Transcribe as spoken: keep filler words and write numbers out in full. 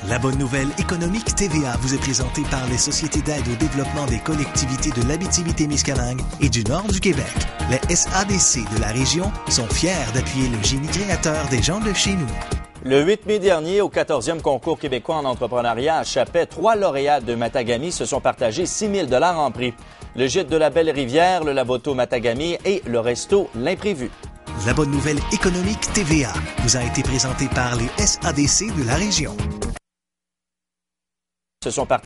La bonne nouvelle économique T V A vous est présentée par les sociétés d'aide au développement des collectivités de l'Abitibi-Témiscamingue et du nord du Québec. Les S A D C de la région sont fiers d'appuyer le génie créateur des gens de chez nous. Le huit mai dernier, au quatorzième concours québécois en entrepreneuriat à Chapet, trois lauréats de Matagami se sont partagés six mille dollars en prix. Le gîte de la Belle-Rivière, le Lavoto Matagami et le resto L'Imprévu. La bonne nouvelle économique T V A vous a été présentée par les S A D C de la région. Se sont partagés